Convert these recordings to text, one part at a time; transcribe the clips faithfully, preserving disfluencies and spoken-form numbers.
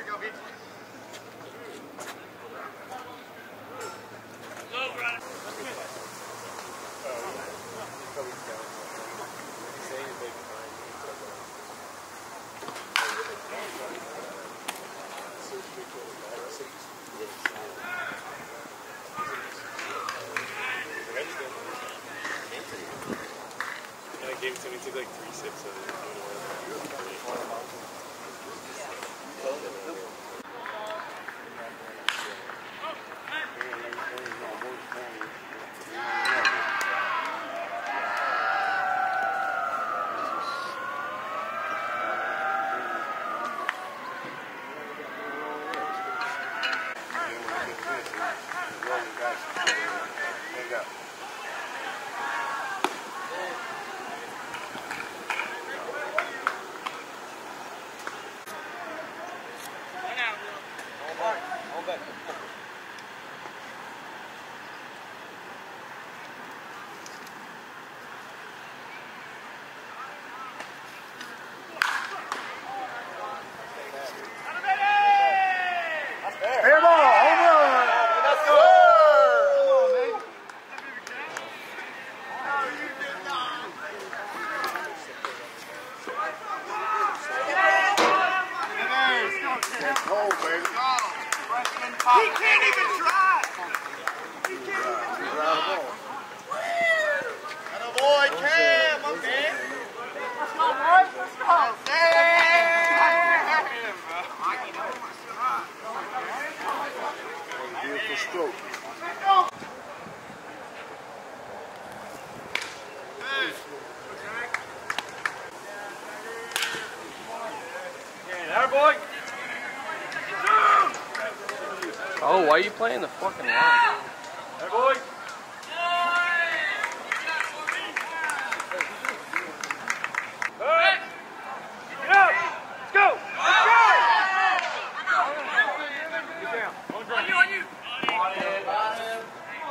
Game to me took like three sips of it. He can't even try! He can't even try! Atta boy, Cam! Okay! Let's go, boys! Let's go! Beautiful stroke. There, boy! Oh, why are you playing the fucking line? Hey, boy! Hey! Get up! Let's go! Let's go! Get down. On you, on you! On it, on it.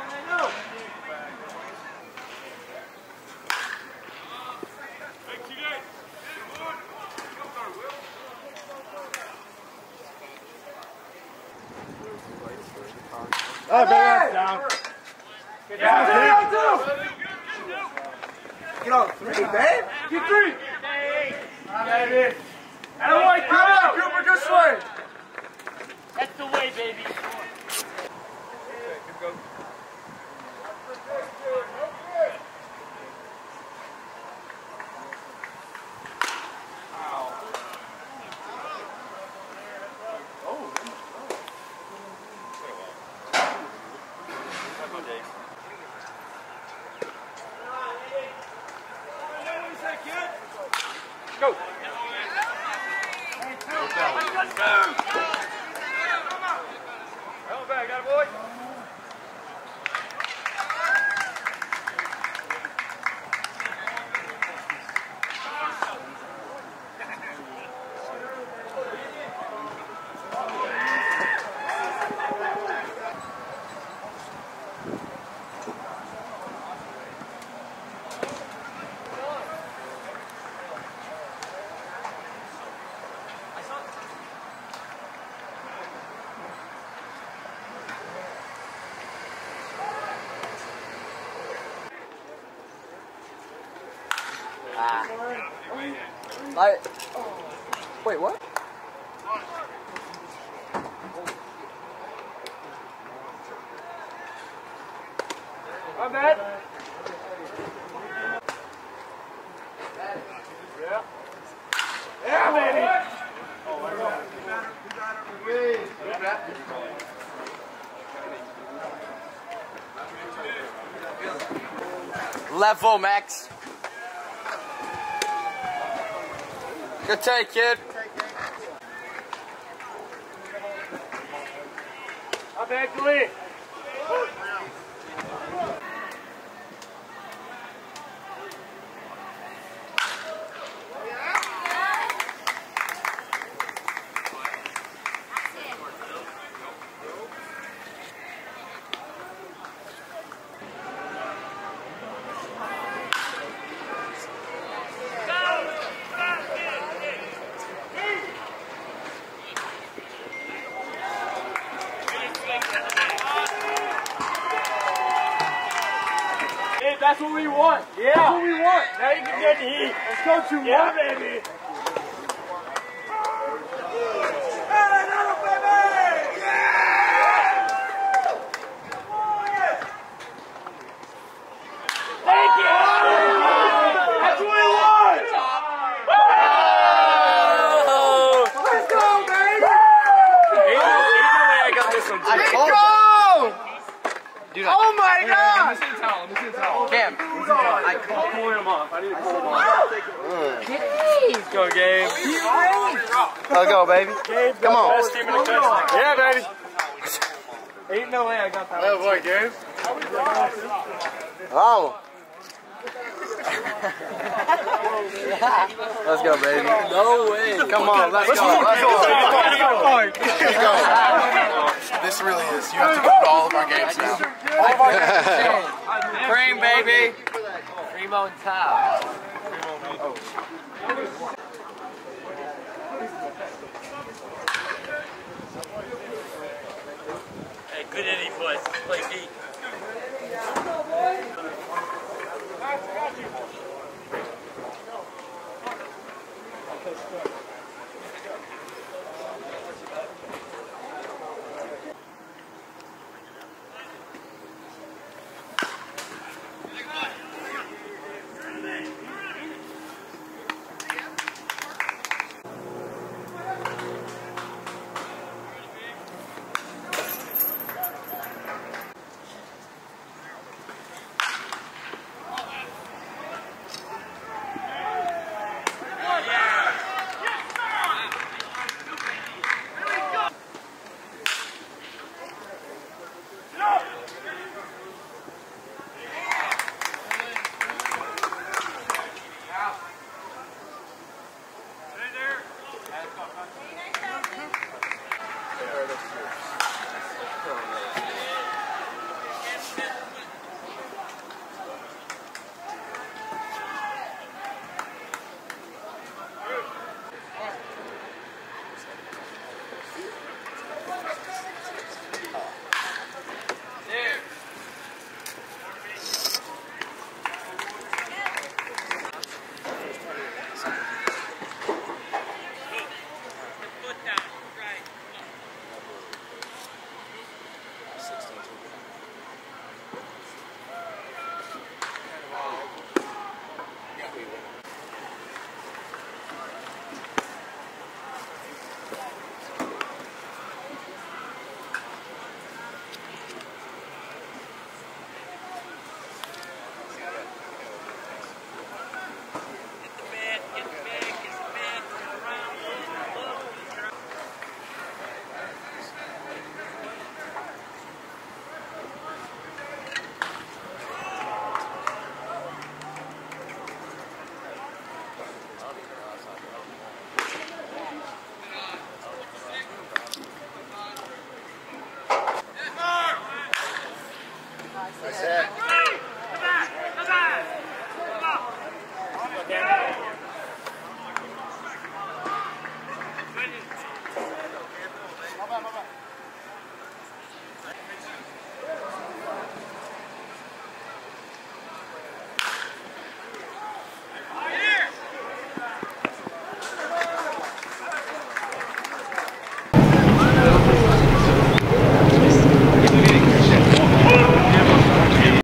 Oh, baby, down. Get down, down, down. Get on three, babe. Get three. That is. And away, come out, Cooper, this way. That's the way, baby. Go. Go! Come back, got it, boy. Ah. I, wait, what? My bad. Yeah. Yeah, baby. Oh, my God. Level, Max. Good take, kid. My bad, Glee. That's what we want. Yeah. That's what we want. Now you can get to eat. Let's go two yeah. more, baby. Thank you. That's what we want. Let's go, baby! Either, either way, I got this one. Let's go! Dude, Oh my God! Let me see the towel. Let me see the towel. Cam, I can't pull him off. I need to pull him off. Let's go, Gabe. Let's go, baby. Come on. Best team in the country. Yeah, baby. Ain't no way I got that. Oh boy, Gabe. Oh. Let's go, baby. No way. Come on, let's go. Let's go. Let's go. This really is. You have to go to all of our games now. All of our games. Cream, baby. Primo and top. Hey, good inning, boys. Play deep.